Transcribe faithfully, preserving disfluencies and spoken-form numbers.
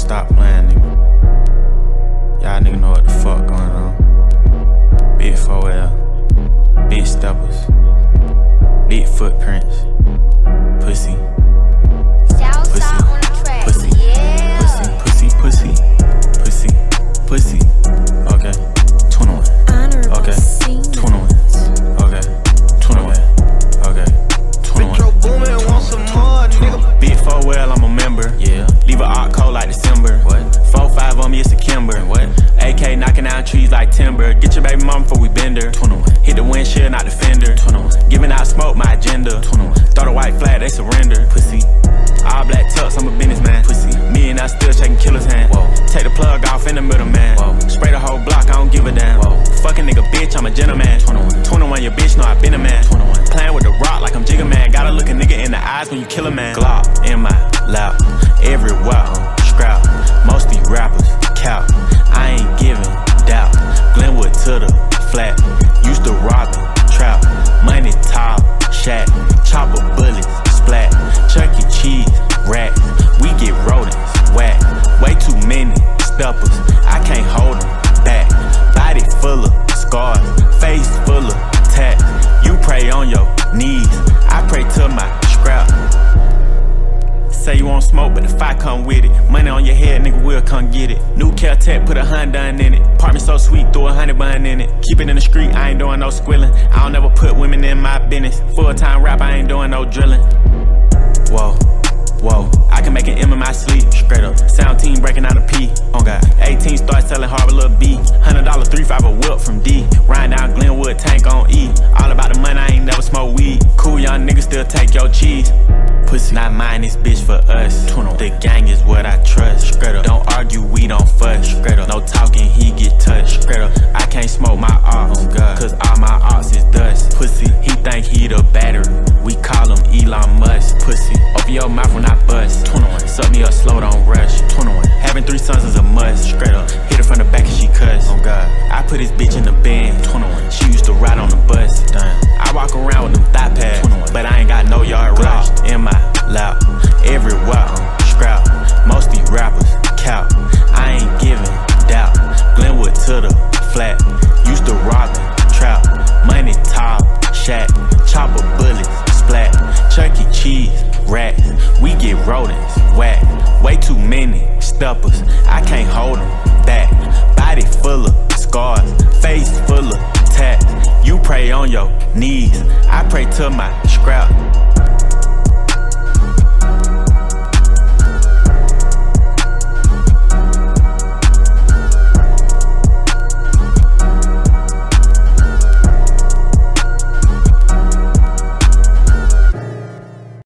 stop playing, nigga. Y'all nigga know what the fuck going on. Big four L, big steppers, big footprints, pussy. Southside on the track, Pussy, yeah. pussy, pussy, pussy, pussy, pussy. Okay, twenty-one. Okay, twenty-one. Okay, twenty-one. Okay, twenty-one. Metro Boomin want some more, nigga. Big four L, I'm a member. Yeah. Leave a op cold like December. What? four five on me, it's a Kimber. What? A K knocking down trees like timber. Get your baby mama before we bend her. twenty-one. Hit the windshield, not the fender. twenty-one. Giving out smoke, my agenda. twenty-one. Throw the white flag, they surrender. Pussy. All black tux, I'm a businessman. Pussy. Me and I still shaking killer's hand. Whoa. Take the plug off in the middle, man. Whoa. Spray the whole block, I don't give a damn. Whoa. Fucking nigga, bitch, I'm a gentleman. twenty-one. twenty-one, your bitch know I been a man. twenty-one. Playing with the rock like I'm Jigga Man. Gotta look a nigga in the eyes when you kill a man. Glock in my lap, everywhere I'm scrap. Most these rappers cap. I ain't giving doubt. Glenwood to the flat. Used to rob the trap. Money top, shack. Chopper bullets, splat. Chuck E. Cheese, rat. We get rodents, whack. Way too many steppers. I can't hold them back. Body full of scars. Face full of tats. You pray on your knees. I pray to my scrap. Say you want smoke, but the fire come with it. Money on your head, nigga, will come get it. New Caltech, put a Honda in it. Apartment so sweet, throw a honey bun in it. Keep it in the street, I ain't doing no squilling. I don't ever put women in my business. Full-time rap, I ain't doing no drilling. Whoa, whoa, I can make an M in my sleep. Straight up, sound team breaking out a P. Oh God, eighteen start selling hard with Lil B. Hundred dollar three five a whip from D. Riding down Glenwood, tank on E. All about the money, I ain't never smoke weed. Cool young niggas still take your cheese. Pussy, not mine, this bitch for us. The gang is what I trust. Straight up, don't argue, we don't fuss. Straight up, no talking, he get touched. Straight up, I can't smoke my ops, oh God, cause all my ops is dust. Pussy, he think he the battery. We call him Elon Musk. Pussy, open your mouth when I bust. twenty-one, suck me up slow, don't rush. twenty-one, having three sons is a must. Straight up, hit her from the back and she cuss. Oh God, I put this bitch in the bin. twenty-one, she used to ride on the bus. Damn, I walk around with them thigh pads, twenty-one, but I ain't got no yard rush. In my lap, everywhere I'm scrap. Most these rappers cap. I ain't giving doubt. Glenwood to the flat. Used to rob the trap. Money top, shack. Chopper bullets, splat. Chuck E. Cheese, rats. We get rodents, whack. Way too many steppers. I can't hold them back. Body full of scars. Face full of tats. You pray on your knees. I pray to my scrap.